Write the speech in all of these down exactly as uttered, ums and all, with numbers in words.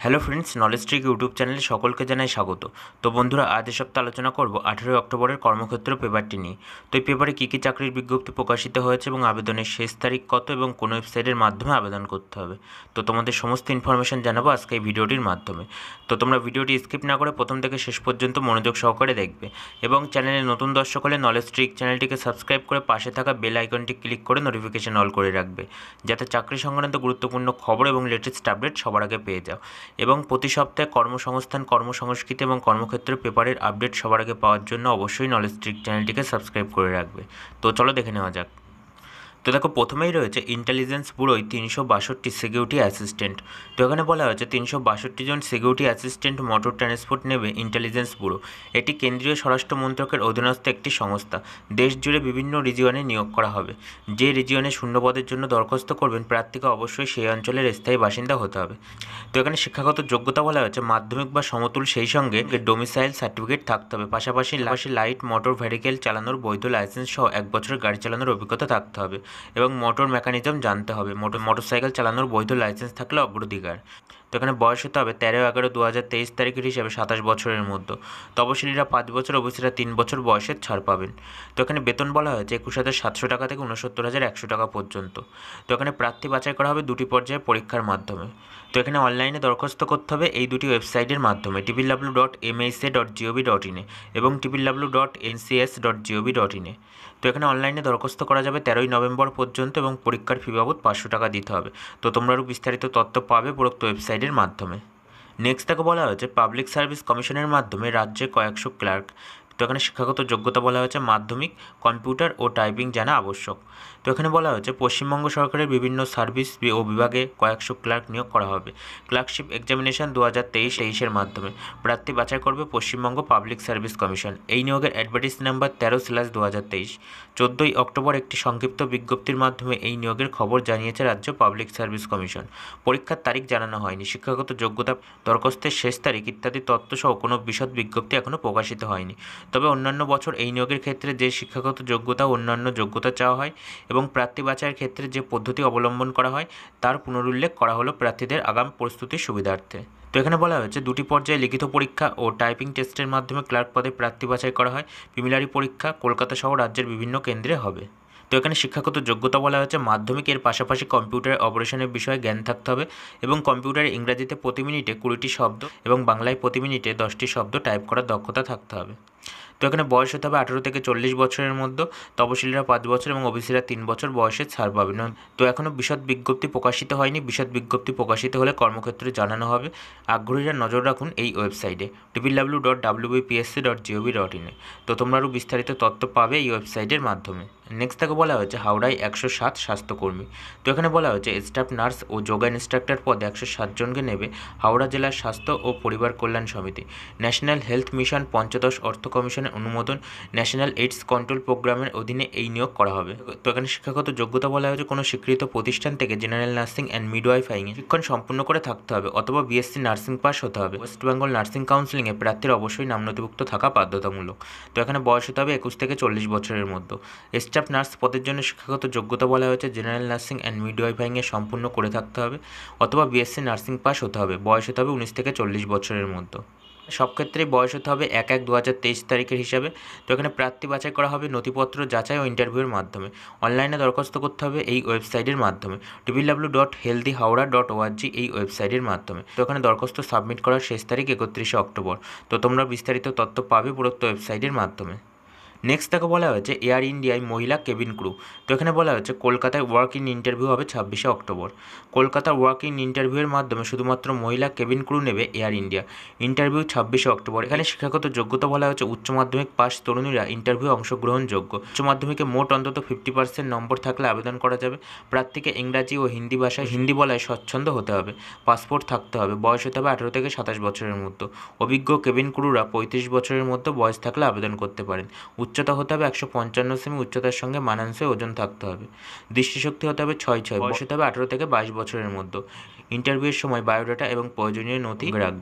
Hello friends, knowledge trick YouTube চ্যানেলে সকলকে জানাই স্বাগত। তো বন্ধুরা, আজ এ সপ্তাহে আলোচনা করব আঠেরোই অক্টোবরের কর্মক্ষেত্র পেপারটি নিয়ে। তো এই পেপারে কী কী চাকরির বিজ্ঞপ্তি প্রকাশিত হয়েছে এবং আবেদনের শেষ তারিখ কত এবং কোন ওয়েবসাইটের মাধ্যমে আবেদন করতে হবে, তো তোমাদের সমস্ত ইনফরমেশন জানাবো আজকে এই ভিডিওটির মাধ্যমে। তো তোমরা ভিডিওটি স্কিপ না করে প্রথম থেকে শেষ পর্যন্ত মনোযোগ সহকারে দেখবে এবং চ্যানেলে নতুন দর্শক হলে নলেজ ট্রিক চ্যানেলটিকে সাবস্ক্রাইব করে পাশে থাকা বেল আইকনটি ক্লিক করে নোটিফিকেশন অল করে রাখবে, যাতে চাকরি সংক্রান্ত গুরুত্বপূর্ণ খবর এবং লেটেস্ট আপডেট সবার আগে পেয়ে যাও। এবং প্রতি সপ্তাহে কর্মসংস্থান, কর্মসংস্কৃতি এবং কর্মক্ষেত্র পেপারের আপডেট সবার আগে পাওয়ার জন্য অবশ্যই নলেজ ট্রিক চ্যানেলটিকে সাবস্ক্রাইব করে রাখবে। তো চলো দেখে নেওয়া যাক। তো দেখো, প্রথমেই রয়েছে ইন্টেলিজেন্স ব্যুরোয় তিনশো বাষট্টি সিকিউরিটি অ্যাসিস্ট্যান্ট। তো এখানে বলা হয়েছে তিনশো বাষট্টি জন সিকিউরিটি অ্যাসিস্ট্যান্ট মোটর ট্রান্সপোর্ট নেবে ইন্টেলিজেন্স ব্যুরো। এটি কেন্দ্রীয় স্বরাষ্ট্র মন্ত্রকের অধীনস্থ একটি সংস্থা। দেশ জুড়ে বিভিন্ন রিজিয়নে নিয়োগ করা হবে। যে রিজিয়নে শূন্যপদের জন্য দরখাস্ত করবেন, প্রার্থীকে অবশ্যই সেই অঞ্চলের স্থায়ী বাসিন্দা হতে হবে। তো এখানে শিক্ষাগত যোগ্যতা বলা হয়েছে মাধ্যমিক বা সমতুল, সেই সঙ্গে ডোমিসাইল সার্টিফিকেট থাকতে হবে। পাশাপাশি লাইট মোটর ভেহিকেল চালানোর বৈধ লাইসেন্স সহ এক বছরের গাড়ি চালানোর অভিজ্ঞতা থাকতে হবে এবং মোটর মেকানিজম জানতে হবে। মোটর মোটরসাইকেল চালানোর বৈধ লাইসেন্স থাকলে অগ্রাধিকার। তো এখানে বয়স হতে হবে তেরো এগারো দু হাজার তেইশ তারিখের হিসাবে সাতাশ বছরের মধ্যে। তপশিলীরা পাঁচ বছর, ওবিসিরা তিন বছর বয়সের ছাড় পাবেন। তো এখানে বেতন বলা হয়েছে একুশ হাজার সাতশো টাকা থেকে উনসত্তর হাজার একশো টাকা পর্যন্ত। তো এখানে প্রার্থী বাছাই করা হবে দুটি পর্যায়ে পরীক্ষার মাধ্যমে। তো এখানে অনলাইনে দরখাস্ত করতে হবে এই দুটি ওয়েবসাইটের মাধ্যমে, triple W dot M H A dot gov dot ইনে এবং triple W dot N C S dot gov dot ইনে। তো এখানে অনলাইনে দরখাস্ত করা যাবে তেরোই নভেম্বর পর্যন্ত এবং পরীক্ষার ফি বাবদ পাঁচশো টাকা দিতে হবে। তো তোমরা আরও বিস্তারিত তথ্য পাবে উপরোক্ত ওয়েবসাইটের মাধ্যমে। নেক্সট তাকে বলা হয়েছে পাবলিক সার্ভিস কমিশনের মাধ্যমে রাজ্যে কয়েকশো ক্লার্ক। তো এখানে শিক্ষাগত যোগ্যতা বলা হয়েছে মাধ্যমিক, কম্পিউটার ও টাইপিং জানা আবশ্যক। তো এখানে বলা হয়েছে পশ্চিমবঙ্গ সরকারের বিভিন্ন সার্ভিস ও বিভাগে কয়েকশো ক্লার্ক নিয়োগ করা হবে। ক্লার্কশিপ এক্সামিনেশন দু হাজার তেইশ তেইশের মাধ্যমে প্রার্থী বাছাই করবে পশ্চিমবঙ্গ পাবলিক সার্ভিস কমিশন। এই নিয়োগের অ্যাডভার্টাইজ নাম্বার তেরো স্ল্যাশ দু হাজার তেইশ। চোদ্দোই অক্টোবর একটি সংক্ষিপ্ত বিজ্ঞপ্তির মাধ্যমে এই নিয়োগের খবর জানিয়েছে রাজ্য পাবলিক সার্ভিস কমিশন। পরীক্ষার তারিখ জানানো হয়নি। শিক্ষাগত যোগ্যতা, দরখাস্তের শেষ তারিখ ইত্যাদি তথ্যসহ কোনো বিশদ বিজ্ঞপ্তি এখনও প্রকাশিত হয়নি। তবে অন্যান্য বছর এই নিয়োগের ক্ষেত্রে যে শিক্ষাগত যোগ্যতা অন্যান্য যোগ্যতা চাওয়া হয় এবং প্রার্থী বাছাইয়ের ক্ষেত্রে যে পদ্ধতি অবলম্বন করা হয় তার পুনরুল্লেখ করা হলো প্রার্থীদের আগাম প্রস্তুতির সুবিধার্থে। তো এখানে বলা হয়েছে দুটি পর্যায়ে লিখিত পরীক্ষা ও টাইপিং টেস্টের মাধ্যমে ক্লার্ক পদে প্রার্থী বাছাই করা হয়। প্রিলিমিনারি পরীক্ষা কলকাতা সহ রাজ্যের বিভিন্ন কেন্দ্রে হবে। তো এখানে শিক্ষাগত যোগ্যতা বলা হয়েছে মাধ্যমিকের পাশাপাশি কম্পিউটার অপারেশনের বিষয়ে জ্ঞান থাকতে হবে এবং কম্পিউটারে ইংরাজিতে প্রতি মিনিটে কুড়িটি শব্দ এবং বাংলায় প্রতি মিনিটে দশটি শব্দ টাইপ করার দক্ষতা থাকতে হবে। তো এখানে বয়স হতে হবে আঠেরো থেকে চল্লিশ বছরের মধ্যে। তপশিলীরা পাঁচ বছর এবং ওবিসিরা তিন বছর বয়সে ছাড় পাবেন। তো এখনও বিশদ বিজ্ঞপ্তি প্রকাশিত হয়নি। বিশদ বিজ্ঞপ্তি প্রকাশিত হলে কর্মক্ষেত্রে জানানো হবে। আগ্রহীরা নজর রাখুন এই ওয়েবসাইটে triple W dot W B P S C dot gov dot ইনে। তো তোমরা আরও বিস্তারিত তথ্য পাবে এই ওয়েবসাইটের মাধ্যমে। নেক্সট তাকে বলা হয়েছে হাওড়ায় একশো সাত স্বাস্থ্যকর্মী। তো এখানে বলা হয়েছে স্টাফ নার্স ও যোগা ইনস্ট্রাক্টর পদে একশো সাত জনকে নেবে হাওড়া জেলার স্বাস্থ্য ও পরিবার কল্যাণ সমিতি। ন্যাশনাল হেলথ মিশন পঞ্চদশ অর্থ কমিশনের অনুমোদন ন্যাশনাল এইডস কন্ট্রোল প্রোগ্রামের অধীনে এই নিয়োগ করা হবে। তো এখানে শিক্ষাগত যোগ্যতা বলা হয়েছে কোনো স্বীকৃত প্রতিষ্ঠান থেকে জেনারেল নার্সিং অ্যান্ড মিডওয়াইফাইংয়ে শিক্ষণ সম্পূর্ণ করে থাকতে হবে অথবা বিএসসি নার্সিং পাস হতে হবে। ওয়েস্ট বেঙ্গল নার্সিং কাউন্সিলিংয়ে প্রার্থীর অবশ্যই নাম নথিভুক্ত থাকা বাধ্যতামূলক। তো এখানে বয়স হতে হবে একুশ থেকে চল্লিশ বছরের মধ্যে। স্টাফ নার্স পদের জন্য শিক্ষাগত যোগ্যতা বলা হয়েছে জেনারেল নার্সিং অ্যান্ড মিডওয়াইফাইংয়ে সম্পূর্ণ করে থাকতে হবে অথবা বিএসসি নার্সিং পাস হতে হবে। বয়স হতে হবে উনিশ থেকে চল্লিশ বছরের মধ্যে। সব ক্ষেত্রেই বয়স হতে হবে এক এক দু হাজার তেইশ তারিখের হিসাবে। তো এখানে প্রার্থী বাছাই করা হবে নথিপত্র যাচাই ও ইন্টারভিউয়ের মাধ্যমে। অনলাইনে দরখাস্ত করতে হবে এই ওয়েবসাইটের মাধ্যমে, triple W dot healthy Howrah dot O R G এই ওয়েবসাইটের মাধ্যমে। তো এখানে দরখাস্ত সাবমিট করার শেষ তারিখ একত্রিশে অক্টোবর। তো তোমরা বিস্তারিত তথ্য পাবে উপরোক্ত ওয়েবসাইটের মাধ্যমে। নেক্সট তাকে বলা হয়েছে এয়ার ইন্ডিয়ায় মহিলা কেবিন ক্রু। তো এখানে বলা হয়েছে কলকাতায় ওয়ার্ক ইন ইন্টারভিউ হবে ছাব্বিশে অক্টোবর। কলকাতা ওয়ার্ক ইন ইন্টারভিউয়ের মাধ্যমে শুধুমাত্র মহিলা কেবিন ক্রু নেবে এয়ার ইন্ডিয়া। ইন্টারভিউ ছাব্বিশে অক্টোবর। এখানে শিক্ষাগত যোগ্যতা বলা হয়েছে উচ্চ মাধ্যমিক পাস তরুণীরা ইন্টারভিউ অংশগ্রহণযোগ্য। উচ্চ মাধ্যমিকে মোট অন্তত ফিফটি পার্সেন্ট নম্বর থাকলে আবেদন করা যাবে। প্রার্থীকে ইংরাজি ও হিন্দি ভাষায় হিন্দি বলায় স্বচ্ছন্দ হতে হবে। পাসপোর্ট থাকতে হবে। বয়স হতে হবে আঠেরো থেকে সাতাশ বছরের মধ্যে। অভিজ্ঞ কেবিন ক্রুরা পঁয়ত্রিশ বছরের মধ্যে বয়স থাকলে আবেদন করতে পারেন। উচ্চতা হতে হবে একশো পঞ্চান্ন সেমি, উচ্চতার সঙ্গে মানানসই ওজন থাকতে হবে। দৃষ্টিশক্তি হতে হবে ছয় ছয়। বয়স হতে হবে আঠেরো থেকে বাইশ বছরের মধ্যে। ইন্টারভিউয়ের সময় বায়োডাটা এবং প্রয়োজনীয় নথি রাখবেন।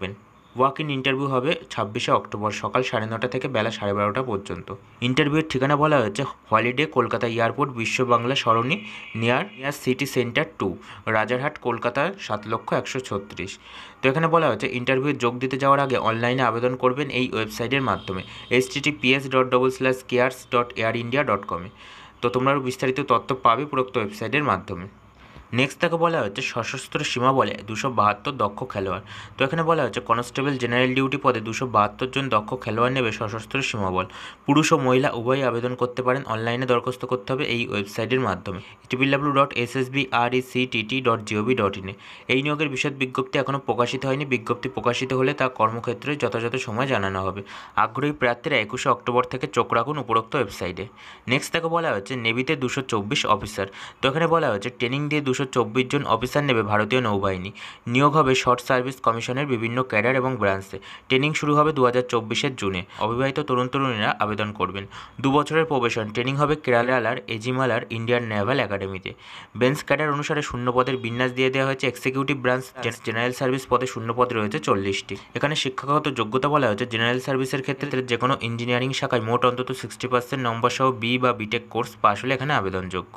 ওয়াক ইন ইন্টারভিউ হবে ছাব্বিশে অক্টোবর সকাল সাড়ে নটা থেকে বেলা সাড়ে বারোটা পর্যন্ত। ইন্টারভিউয়ের ঠিকানা বলা হয়েছে holiday Kolkata airport Biswa Bangla Sarani near near City Centre two, Rajarhat, Kolkata সাত লক্ষ একশো ছত্রিশ। তো এখানে বলা হয়েছে ইন্টারভিউ যোগ দিতে যাওয়ার আগে অনলাইনে আবেদন করবেন এই ওয়েবসাইটের মাধ্যমে H T T P S dot double slash careers dot Air India dot কমে। তো তোমরা আরও বিস্তারিত তথ্য পাবে উপরোক্ত ওয়েবসাইটের মাধ্যমে। নেক্সট তাকে বলা হচ্ছে সশস্ত্র সীমা বলে দুশো বাহাত্তর দক্ষ খেলোয়াড়। তো এখানে বলা হচ্ছে কনস্টেবল জেনারেল ডিউটি পদে দুশো বাহাত্তর জন দক্ষ খেলোয়াড় নেবে সশস্ত্র সীমাবল। পুরুষ ও মহিলা উভয়ই আবেদন করতে পারেন। অনলাইনে দরখাস্ত করতে হবে এই ওয়েবসাইটের মাধ্যমে triple W dot S S B R E C T T dot gov dot ইনে। এই নিয়োগের বিশদ বিজ্ঞপ্তি এখনও প্রকাশিত হয়নি। বিজ্ঞপ্তি প্রকাশিত হলে তা কর্মক্ষেত্রে যথাযথ সময় জানানো হবে। আগ্রহী প্রার্থীরা একুশে অক্টোবর থেকে চোখ রাখুন উপরোক্ত ওয়েবসাইটে। নেক্সট তাকে বলা হচ্ছে নেভিতে দুশো চব্বিশ অফিসার। তো এখানে বলা হচ্ছে ট্রেনিং দিয়ে দুশো চব্বিশ জন অফিসার নেবে ভারতীয় নৌবাহিনী। নিয়োগ হবে শর্ট সার্ভিস কমিশনের বিভিন্ন ক্যাডার এবং ব্রাঞ্চে। ট্রেনিং শুরু হবে দু হাজার চব্বিশের জুনে। অবিবাহিত তরুণ তরুণীরা আবেদন করবেন। দু বছরের প্রবেশন। ট্রেনিং হবে কেরালার এজিমালার ইন্ডিয়ান নেভাল একাডেমিতে। বেঞ্চ ক্যাডার অনুসারে শূন্য পদের বিন্যাস দিয়ে দেওয়া হয়েছে। এক্সিকিউটিভ ব্রাঞ্চ জেনারেল সার্ভিস পদে শূন্য পদ রয়েছে চল্লিশটি। এখানে শিক্ষাগত যোগ্যতা বলা হয়েছে জেনারেল সার্ভিসের ক্ষেত্রে যে কোনো ইঞ্জিনিয়ারিং শাখায় মোট অন্তত সিক্সটি পার্সেন্ট নম্বর সহ বি বা বিটেক কোর্স পাশ হলে এখানে আবেদনযোগ্য।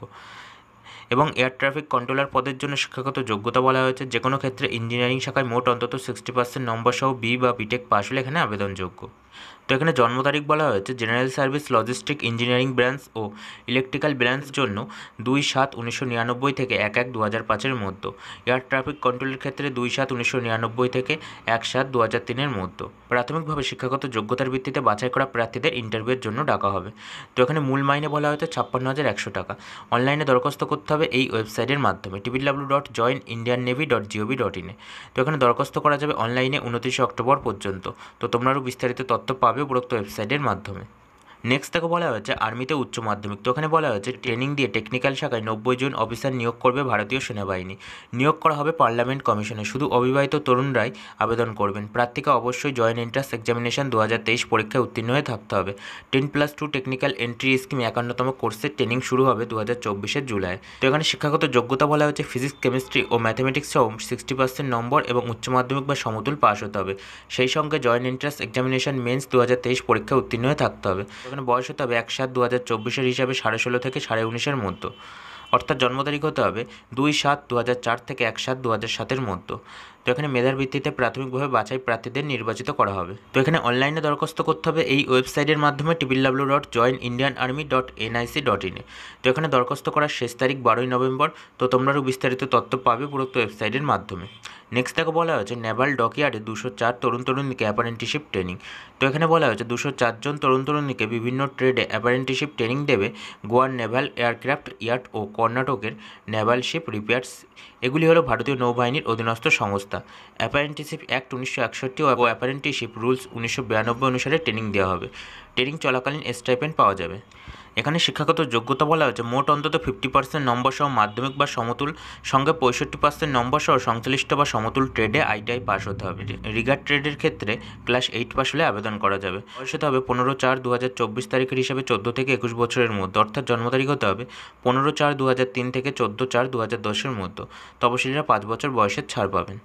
এবং এয়ার ট্রাফিক কন্ট্রোলার পদের জন্য শিক্ষাগত যোগ্যতা বলা হয়েছে যে কোনো ক্ষেত্রে ইঞ্জিনিয়ারিং শাখায় মোট অন্তত সিক্সটি পার্সেন্ট নম্বর সহ বি বা বিটেক পাশ হলে এখানে আবেদনযোগ্য। তো এখানে জন্ম তারিখ বলা হয়েছে general service logistic engineering branch ও ইলেকট্রিক্যাল ব্রাঞ্চ জন্য দুই সাত উনিশশো নিরানব্বই থেকে এক এক দু হাজার পাঁচের মধ্যে। এয়ার ট্রাফিক কন্ট্রোলের ক্ষেত্রে দুই সাত উনিশশো নিরানব্বই থেকে এক সাত দু হাজার তিনের মধ্যে। প্রাথমিকভাবে শিক্ষাগত যোগ্যতার ভিত্তিতে বাছাই করা প্রার্থীদের ইন্টারভিউয়ের জন্য ডাকা হবে। তো এখানে মূল মাইনে বলা হয়েছে ছাপ্পান্ন হাজার একশো টাকা। অনলাইনে দরখাস্ত করতে হবে এই ওয়েবসাইটের মাধ্যমে triple W dot join Indian navy dot gov dot ইনে। তো এখানে দরখাস্ত করা যাবে অনলাইনে উনত্রিশে অক্টোবর পর্যন্ত। তো তোমরা আরও বিস্তারিত তথ্য পাবে উপরোক্ত ওয়েবসাইটের মাধ্যমে। নেক্সট তাকে বলা হয়েছে আর্মিতে উচ্চ মাধ্যমিক। তো ওখানে বলা হয়েছে ট্রেনিং দিয়ে টেকনিক্যাল শাখায় নব্বই জন অফিসার নিয়োগ করবে ভারতীয় সেনাবাহিনী। নিয়োগ করা হবে পার্লামেন্ট কমিশনে। শুধু অবিবাহিত তরুণরাই আবেদন করবেন। প্রার্থীকে অবশ্যই জয়েন্ট এন্ট্রান্স এক্সামিনেশন দু হাজার তেইশ পরীক্ষায় উত্তীর্ণ হয়ে থাকতে হবে। Ten plus two technical entry scheme একান্নতম কোর্সের ট্রেনিং শুরু হবে দু হাজার চব্বিশের জুলাই। তো এখানে শিক্ষাগত যোগ্যতা বলা হয়েছে ফিজিক্স, কেমিস্ট্রি ও ম্যাথমেটিক্স সহ সিক্সটি পার্সেন্ট নম্বর এবং উচ্চ মাধ্যমিক বা সমতুল পাস হতে হবে। সেই সঙ্গে জয়েন্ট এন্ট্রান্স এক্সামিনেশন মেন্স দু হাজার তেইশ পরীক্ষায় উত্তীর্ণ হয়ে থাকতে হবে। এখানে বয়স হতে হবে এক সাত দু হাজার চব্বিশের হিসাবে সাড়ে ষোলো থেকে সাড়ে উনিশের মধ্যে। অর্থাৎ জন্ম তারিখ হতে হবে দুই সাত দু হাজার চার থেকে এক সাত দু হাজার সাতের মধ্যে। তো এখানে মেধার ভিত্তিতে প্রাথমিকভাবে বাছাই প্রার্থীদের নির্বাচিত করা হবে। তো এখানে অনলাইনে দরখাস্ত করতে হবে এই ওয়েবসাইটের মাধ্যমে triple W dot join Indian army dot N I C dot ইনে। তো এখানে দরখাস্ত করার শেষ তারিখ বারোই নভেম্বর। তো তোমরা আরও বিস্তারিত তথ্য পাবে উপরোক্ত ওয়েবসাইটের মাধ্যমে। নেক্সট তাকে বলা হয়েছে নেভাল ডকইয়ার্ডে দুশো চার তরুণ তরুণীকে অ্যাপারেন্টিসশিপ ট্রেনিং। তো এখানে বলা হয়েছে দুশো চারজন তরুণ তরুণীকে বিভিন্ন ট্রেডে অ্যাপারেন্টিসশিপ ট্রেনিং দেবে গোয়ার নেভাল এয়ারক্রাফট ইয়ার্ড ও কর্ণাটকের নেভাল শিপ রিপেয়ার্স। এগুলি হলো ভারতীয় নৌবাহিনীর অধীনস্থ সংস্থা। অ্যাপারেন্টিসশিপ অ্যাক্ট উনিশশো একষট্টি ও অ্যাপারেন্টিসশিপ রুলস উনিশশো বিরানব্বই অনুসারে ট্রেনিং দেওয়া হবে। ট্রেনিং চলাকালীন স্টাইপেন্ড পাওয়া যাবে। এখানে শিক্ষাগত যোগ্যতা বলা হয়েছে মোট অন্তত ফিফটি পার্সেন্ট নম্বর সহ মাধ্যমিক বা সমতুল সঙ্গে পঁয়ষট্টি পার্সেন্ট নম্বর সহ সংশ্লিষ্ট বা সমতুল ট্রেডে আইটিআই পাস হতে হবে। রিগার ট্রেডের ক্ষেত্রে ক্লাস এইট পাস হলে আবেদন করা যাবে। বয়স হতে হবে পনেরো চার দু হাজার চব্বিশ তারিখের হিসাবে চোদ্দো থেকে একুশ বছরের মধ্যে। অর্থাৎ জন্ম তারিখ হতে হবে পনেরো চার দু হাজার তিন থেকে চোদ্দো চার দু হাজার দশের মধ্যে। তপশিলীরা পাঁচ বছর বয়সের ছাড় পাবেন।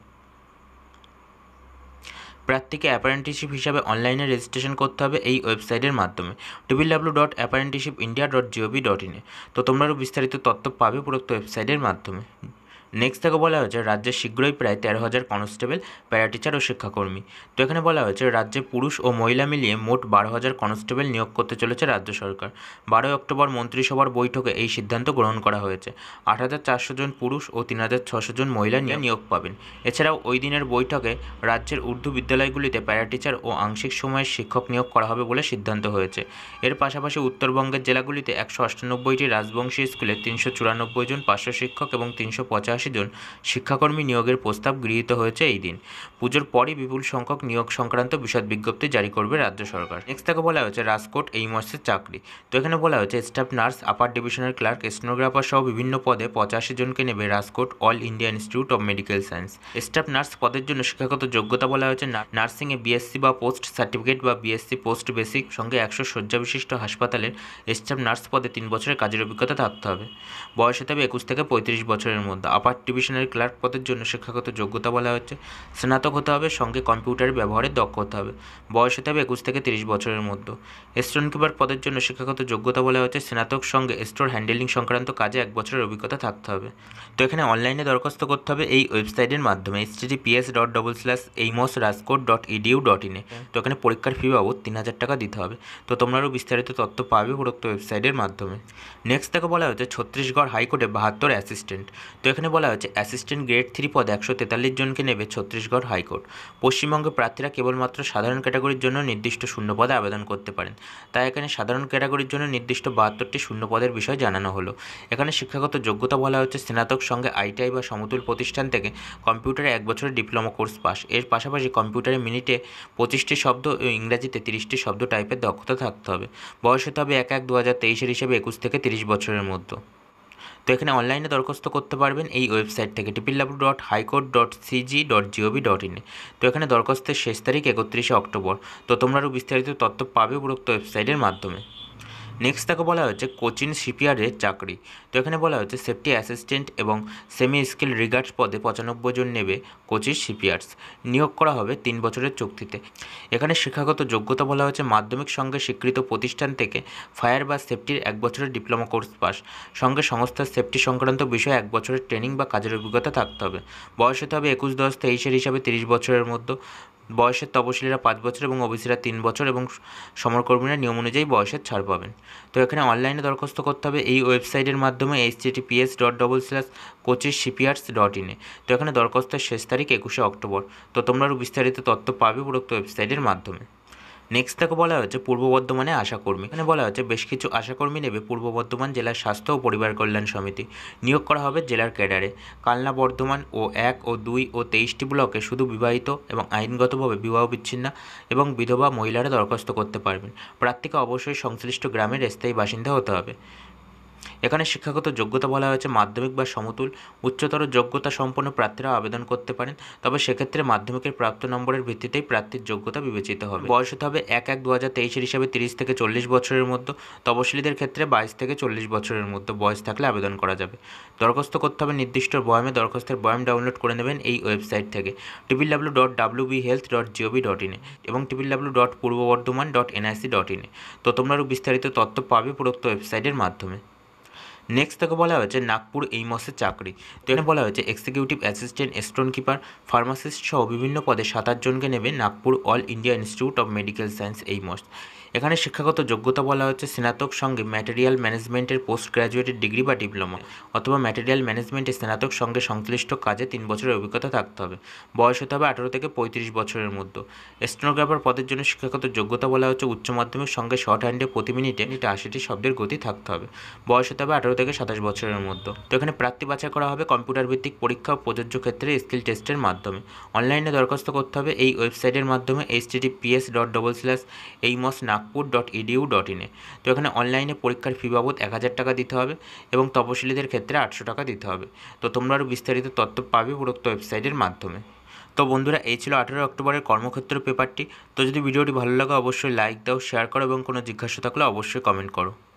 প্রার্থীকে অ্যাপারেন্টিসশিপ হিসাবে অনলাইনে রেজিস্ট্রেশন করতে হবে এই ওয়েবসাইটের মাধ্যমে triple W dot apprenticeship India dot gov dot ইনে। তো তোমরা আরও বিস্তারিত তথ্য পাবে উপরোক্ত ওয়েবসাইটের মাধ্যমে। নেক্সট থেকে বলা হয়েছে রাজ্যে শীঘ্রই প্রায় তেরো হাজার কনস্টেবল, প্যারাটিচার ও শিক্ষাকর্মী। তো এখানে বলা হয়েছে রাজ্যে পুরুষ ও মহিলা মিলিয়ে মোট বারো হাজার কনস্টেবল নিয়োগ করতে চলেছে রাজ্য সরকার। বারোই অক্টোবর মন্ত্রিসভার বৈঠকে এই সিদ্ধান্ত গ্রহণ করা হয়েছে। আট হাজার চারশো জন পুরুষ ও তিন হাজার ছশো জন মহিলা নিয়ে নিয়োগ পাবেন। এছাড়াও ওই দিনের বৈঠকে রাজ্যের উর্দু বিদ্যালয়গুলিতে প্যারাটিচার ও আংশিক সময়ের শিক্ষক নিয়োগ করা হবে বলে সিদ্ধান্ত হয়েছে। এর পাশাপাশি উত্তরবঙ্গের জেলাগুলিতে একশো অষ্টানব্বইটি রাজবংশী স্কুলে তিনশো চুরানব্বই জন পার্শ্ব শিক্ষক এবং তিনশো পঁচাশি জন শিক্ষাকর্মী নিয়োগের প্রস্তাব গৃহীত হয়েছে এই দিন। পুজোর পরই বিপুল সংখ্যক নিয়োগ সংক্রান্ত বিশদ বিজ্ঞপ্তি জারি করবে রাজ্য সরকার। নেক্সট তাকে বলা হয়েছে রাজকোট এই মাসের চাকরি। তো এখানে বলা হয়েছে staff nurse, upper divisional clerk, stenographer সহ বিভিন্ন পদে পঁচাশি জনকে নেবে Rajkot all India institute of medical science. Staff nurse পদের জন্য শিক্ষাগত যোগ্যতা বলা হয়েছে নার্সিংয়ে বিএসসি বা পোস্ট সার্টিফিকেট বা বিএসসি পোস্ট বেসিক সঙ্গে একশো শয্যা বিশিষ্ট হাসপাতালের স্টাফ নার্স পদে তিন বছরের কাজের অভিজ্ঞতা থাকতে হবে। বয়স হতে হবে একুশ থেকে পঁয়ত্রিশ বছরের মধ্যে। আপার আপার ডিভিশনারি ক্লার্ক পদের জন্য শিক্ষাগত যোগ্যতা বলা হচ্ছে স্নাতক হতে হবে, সঙ্গে কম্পিউটারের ব্যবহারে দক্ষ হতে হবে। বয়স হতে হবে একুশ থেকে তিরিশ বছরের মধ্যে। স্টোর কিপার পদের জন্য শিক্ষাগত যোগ্যতা বলা হচ্ছে স্নাতক, সঙ্গে স্টোর হ্যান্ডেলিং সংক্রান্ত কাজে এক বছরের অভিজ্ঞতা থাকতে হবে। তো এখানে অনলাইনে দরখাস্ত করতে হবে এই ওয়েবসাইটের মাধ্যমে H T T P S dot double slash AIIMS Rajkot dot edu dot ইনে। তো এখানে পরীক্ষার ফি বাবদ তিন হাজার টাকা দিতে হবে। তো তোমরা আরও বিস্তারিত তথ্য পাবে উপরোক্ত ওয়েবসাইটের মাধ্যমে। নেক্সট থেকে বলা হচ্ছে ছত্তিশগড় হাইকোর্টে বাহাত্তর অ্যাসিস্ট্যান্ট। তো এখানে বলা হচ্ছে অ্যাসিস্ট্যান্ট গ্রেড থ্রি পদে একশো তেতাল্লিশ জনকে নেবে ছত্তিশগড় হাইকোর্ট। পশ্চিমবঙ্গের প্রার্থীরা কেবলমাত্র সাধারণ ক্যাটাগরির জন্য নির্দিষ্ট শূন্য পদে আবেদন করতে পারেন। তাই এখানে সাধারণ ক্যাটাগরির জন্য নির্দিষ্ট বাহাত্তরটি শূন্য পদের বিষয় জানানো হলো। এখানে শিক্ষাগত যোগ্যতা বলা হচ্ছে স্নাতক, সঙ্গে আইটিআই বা সমতুল প্রতিষ্ঠান থেকে কম্পিউটারে এক বছরের ডিপ্লোমা কোর্স পাস। এর পাশাপাশি কম্পিউটারে মিনিটে পঁচিশটি শব্দ ও ইংরাজিতে তিরিশটি শব্দ টাইপের দক্ষতা থাকতে হবে। বয়স হতে হবে এক এক দু হাজার তেইশের হিসেবে একুশ থেকে তিরিশ বছরের মধ্যে। তো এখানে অনলাইনে দরখাস্ত করতে পারবেন এই ওয়েবসাইট থেকে triple W dot high court dot CG dot gov dot ইনে। তো এখানে দরখাস্তের শেষ তারিখ একত্রিশে অক্টোবর। তো তোমরা আরও বিস্তারিত তথ্য পাবে উপরোক্ত ওয়েবসাইটের মাধ্যমে। নেক্সট তাকে বলা হচ্ছে কোচিন শিপইয়ার্ডের চাকরি। তো এখানে বলা হচ্ছে সেফটি অ্যাসিস্ট্যান্ট এবং সেমি স্কিল রিগার্ডস পদে পঁচানব্বই জন নেবে কোচিন শিপইয়ার্ডস। নিয়োগ করা হবে তিন বছরের চুক্তিতে। এখানে শিক্ষাগত যোগ্যতা বলা হচ্ছে মাধ্যমিক সঙ্গে স্বীকৃত প্রতিষ্ঠান থেকে ফায়ার বা সেফটির এক বছরের ডিপ্লোমা কোর্স পাস, সঙ্গে সংস্থার সেফটি সংক্রান্ত বিষয়ে এক বছরের ট্রেনিং বা কাজের অভিজ্ঞতা থাকতে হবে। বয়স হতে হবে একুশ দশ তেইশের হিসাবে তিরিশ বছরের মধ্যে। বয়সের তপশিলীরা পাঁচ বছর এবং ওবিসিরা তিন বছর এবং সমরকর্মীরা নিয়ম অনুযায়ী বয়সের ছাড় পাবেন। তো এখানে অনলাইনে দরখাস্ত করতে হবে এই ওয়েবসাইটের মাধ্যমে H T T P S dot double slash Cochin shipyards dot ইনে। তো এখানে দরখাস্তের শেষ তারিখ একুশে অক্টোবর। তো তোমরা আরও বিস্তারিত তথ্য পাবে উপরোক্ত ওয়েবসাইটের মাধ্যমে। নেক্সট থেকে বলা হচ্ছে পূর্ব বর্ধমানে আশাকর্মী। এখানে বলা হচ্ছে বেশ কিছু আশাকর্মী নেবে পূর্ব বর্ধমান জেলার স্বাস্থ্য ও পরিবার কল্যাণ সমিতি। নিয়োগ করা হবে জেলার ক্যাডারে। কালনা, বর্ধমান ও এক ও দুই ও তেইশটি ব্লকে শুধু বিবাহিত এবং আইনগতভাবে বিবাহ বিচ্ছিন্ন এবং বিধবা মহিলারা দরখাস্ত করতে পারবেন। প্রার্থীকে অবশ্যই সংশ্লিষ্ট গ্রামের স্থায়ী বাসিন্দা হতে হবে। এখানে শিক্ষাগত যোগ্যতা বলা হয়েছে মাধ্যমিক বা সমতুল। উচ্চতর যোগ্যতা সম্পন্ন প্রার্থীরা আবেদন করতে পারেন, তবে সেক্ষেত্রে মাধ্যমিকের প্রাপ্ত নম্বরের ভিত্তিতেই প্রার্থীর যোগ্যতা বিবেচিত হবে। বয়স হতে হবে এক এক দু হাজার তেইশের হিসাবে তিরিশ থেকে চল্লিশ বছরের মধ্যে। তপশিলীদের ক্ষেত্রে বাইশ থেকে চল্লিশ বছরের মধ্যে বয়স থাকলে আবেদন করা যাবে। দরখাস্ত করতে হবে নির্দিষ্ট বয়ামে। দরখাস্তের বয়াম ডাউনলোড করে নেবেন এই ওয়েবসাইট থেকে triple W dot W B health dot gov dot ইনে এবং ট্রিপল ডাব্লিউ ডট পূর্ব বর্ধমান ডট এনআইসি ডট ইনে। তো তোমরা আরও বিস্তারিত তথ্য পাবে উপরোক্ত ওয়েবসাইটের মাধ্যমে। নেক্সট থেকে বলা হয়েছে নাগপুর এইমসের চাকরি। তো এখানে বলা হয়েছে executive assistant, stone keeper, pharmacist সহ বিভিন্ন পদে সাতাশ জনকে নেবে Nagpur all India institute of medical science AIIMS. এখানে শিক্ষাগত যোগ্যতা বলা হচ্ছে স্নাতক, সঙ্গে ম্যাটেরিয়াল ম্যানেজমেন্টের পোস্ট গ্র্যাজুয়েটের ডিগ্রি বা ডিপ্লোমা অথবা ম্যাটেরিয়াল ম্যানেজমেন্টের স্নাতক, সঙ্গে সংশ্লিষ্ট কাজে তিন বছরের অভিজ্ঞতা থাকতে হবে। বয়স হতে হবে আঠারো থেকে পঁয়ত্রিশ বছরের মধ্যে। স্টেনোগ্রাফার পদের জন্য শিক্ষাগত যোগ্যতা বলা হচ্ছে উচ্চ মাধ্যমিক, সঙ্গে শর্ট হ্যান্ডে প্রতি মিনিটে আশিটি শব্দের গতি থাকতে হবে। বয়স হতে হবে আঠারো থেকে সাতাশ বছরের মধ্যে। তো এখানে প্রার্থী বাছাই করা হবে কম্পিউটার ভিত্তিক পরীক্ষা ও প্রযোজ্য ক্ষেত্রে স্কিল টেস্টের মাধ্যমে। অনলাইনে দরখাস্ত করতে হবে এই ওয়েবসাইটের মাধ্যমে H T T P S dot double slash AIIMS Nagpur dot edu dot ইনে। তো এখানে অনলাইনে পরীক্ষার ফি বাবদ এক হাজার টাকা দিতে হবে এবং তপশিলীদের ক্ষেত্রে আটশো টাকা দিতে হবে। তো তোমরা আরও বিস্তারিত তথ্য পাবে উপরোক্ত ওয়েবসাইটের মাধ্যমে। তো বন্ধুরা, এই ছিল আঠেরো অক্টোবরের কর্মক্ষেত্র পেপারটি। তো যদি ভিডিওটি ভালো লাগে অবশ্যই লাইক দাও, শেয়ার করো এবং কোনো জিজ্ঞাসা থাকলে অবশ্যই কমেন্ট করো।